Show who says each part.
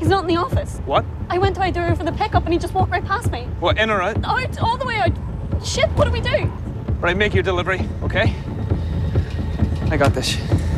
Speaker 1: not in the office.
Speaker 2: What?
Speaker 1: I went to Aidan for the pickup and he just walked right past me.
Speaker 2: What, in or out?
Speaker 1: Out, all the way out. Shit, what do we do?
Speaker 2: Right, make your delivery, okay? I got this.